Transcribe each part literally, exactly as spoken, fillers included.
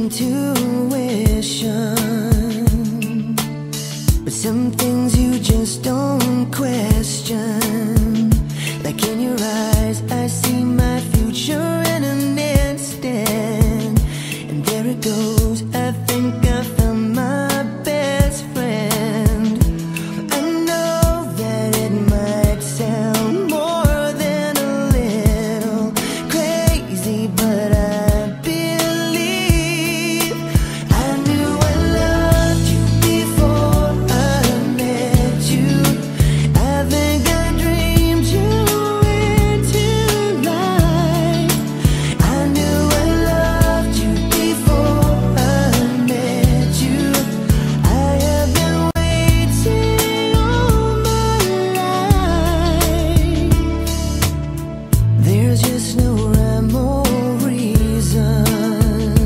intuition, but some things you just don't question. Like in your eyes, I see my future in an instant, and there it goes. I think I found my best friend. I know that it might sound more than a little crazy, but I believe I knew I loved you before I met you. I think I dreamed you into life. I knew I loved you before I met you. I have been waiting all my life. There's just no rhyme or reason,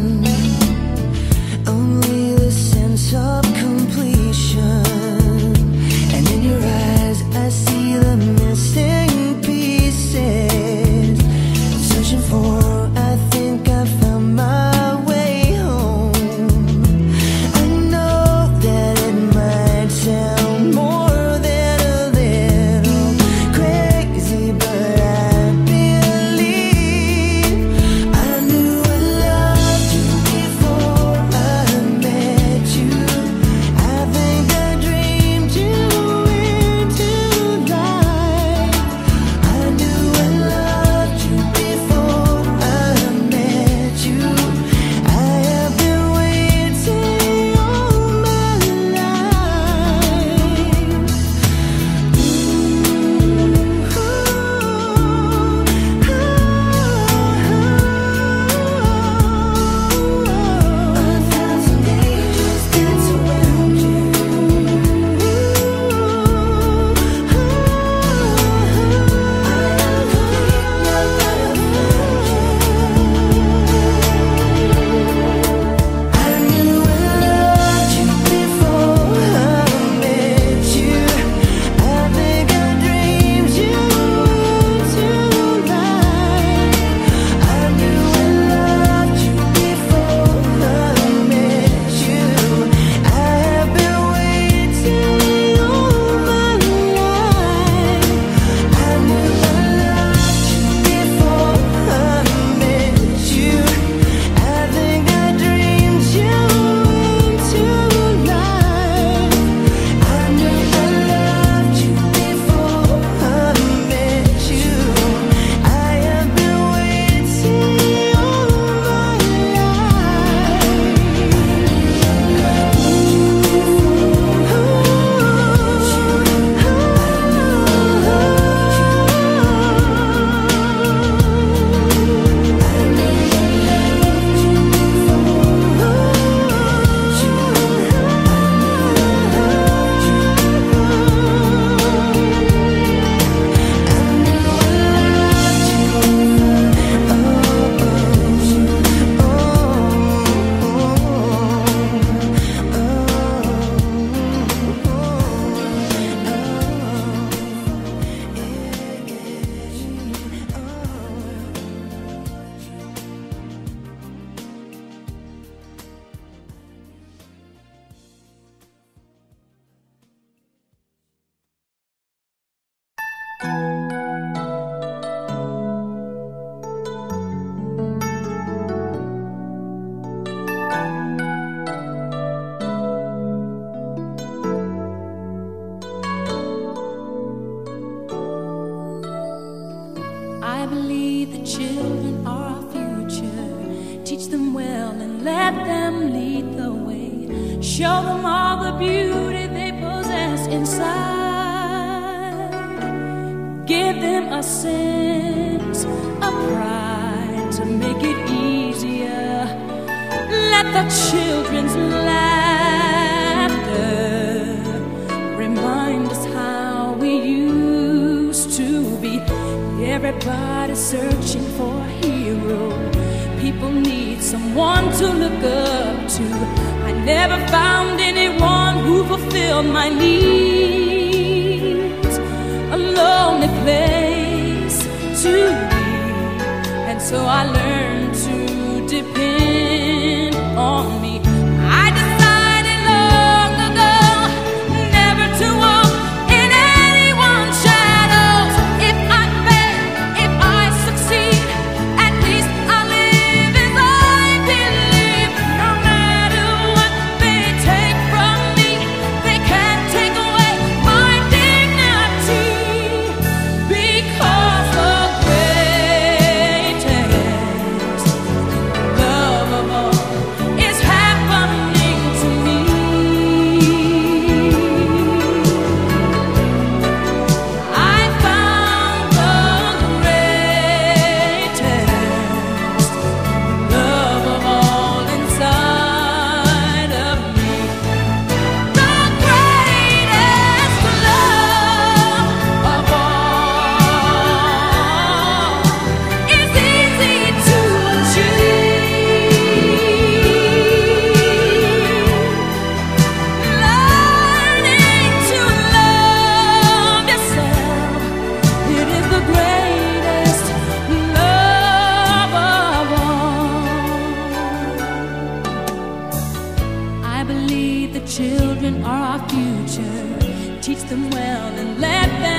only the sense of completion. And in your eyes, I see the missing pieces. I'm searching for, I think I found my way home. I know that it might sound more than a little crazy, but I believe I knew I loved you before I met you. I think I dreamed you into life. I knew I loved you before I met you. I have been waiting all my life. A thousand angels dance around you. I knew I loved you before I met you. I think I dreamed you into life. I knew I loved you before I met you. I have been waiting all my life. I knew I loved you before I met you. I think I dreamed you into life. I knew I loved you before I met you. I have been waiting all my I believe the children are our future. Teach them well and let them lead the way. Show them all the beauty they possess inside. Give them a sense of pride to make it easier. Let the children's laughter remind us how we used to be. Everybody's searching for a hero. People need someone to look up to. I never found anyone who fulfilled my needs. A lonely place to be, and so I learned to depend on me. I decided long ago never to walk in anyone's shadows. If I fail, if I succeed, at least I live as I believe. No matter what they take from me, they can't take away my dignity, because the greatest love of all is happening to me. I found the greatest love of all inside of me. The greatest love of all is easy to achieve. Learning to love yourself, it is the greatest love of all. I believe the children are our future. Teach them well and let them